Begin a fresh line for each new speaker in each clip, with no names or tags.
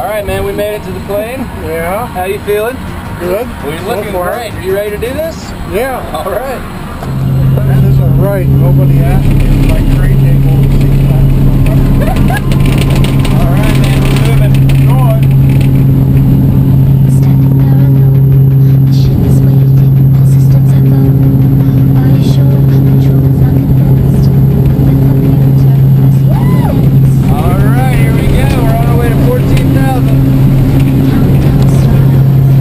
Alright, man, we made it to the plane.
Yeah.
How you feeling?
Good.
Well, you're looking great. Are you ready to do this?
Yeah.
Alright.
That isn't right. Nobody asked me if my crate table was 6 times.
Alright, man, we're moving.
Go on.
Standing there alone, the ship is waiting, all systems are go. Are you sure? Controls are convinced. The computer has evidence.
Alright, here we go. We're on our way to 14,000.
Countdown starts.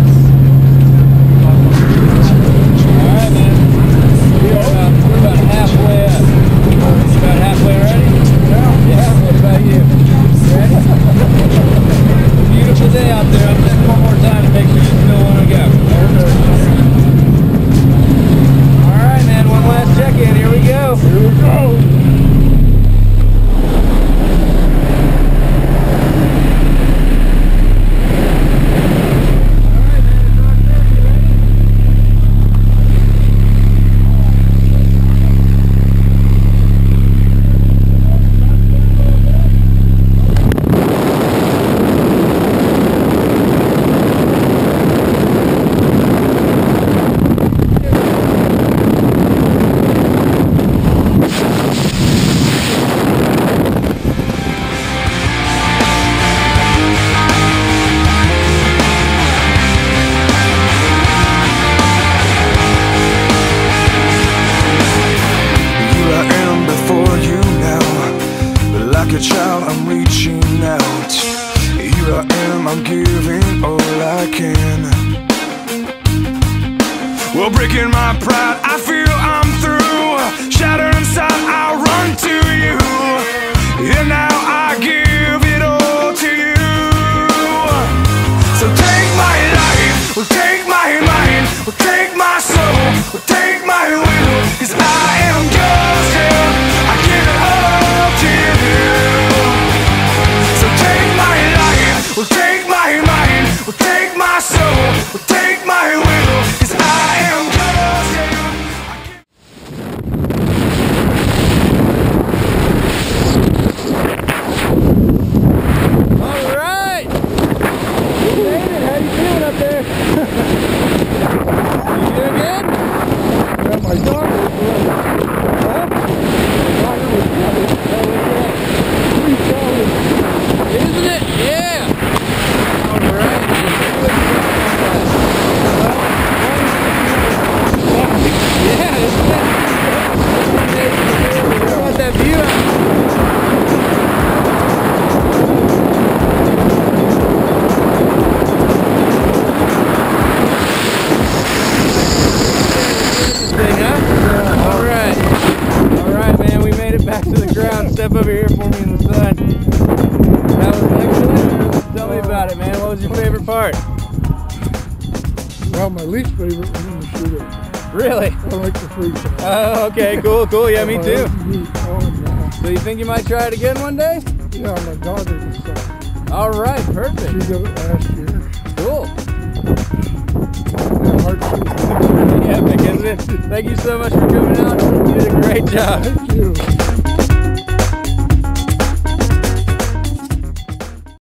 Alright, man. We're about halfway up. About halfway already? Yeah, what about you? Ready? Beautiful day out there. I'll send one more time to make sure you still want to go. Alright, man, one last check-in. Here we go.
Here we go.
Like a child, I'm reaching out. Here I am, I'm giving all I can. Well, breaking my pride, I feel I'm through. Shattered inside, I run to you. And now I give it all to you. So take my life, well, take my mind, well, take my soul, well, take my will. 'Cause I am yours, yeah. I give it all to you. So take my life, well, take my mind, well, take my soul, well, take my will. 'Cause I am yours, yeah.
Alright! You made it. How you feeling up there? You doing good?
Yeah, my daughter was ready.
Huh?
My daughter was ready. Pretty solid.
Isn't it? Yeah! Alright. Yeah, isn't it? How about that view out? Alright, man, we made it back to the ground. Step over here for me in the sun. That was excellent. Tell me about it, man. What was your favorite part?
Well, my least favorite was in the shooter.
Really?
I like the freestyle.
Oh, okay, cool. Yeah, me too.
Oh, yeah.
So you think you might try it again one day?
Yeah, my daughter decided.
Alright,
She
perfect.
did it last year.
Cool.
Yeah, hard shooting.
Yeah, isn't it? Thank you so much for coming out. You did a great job.
Thank you.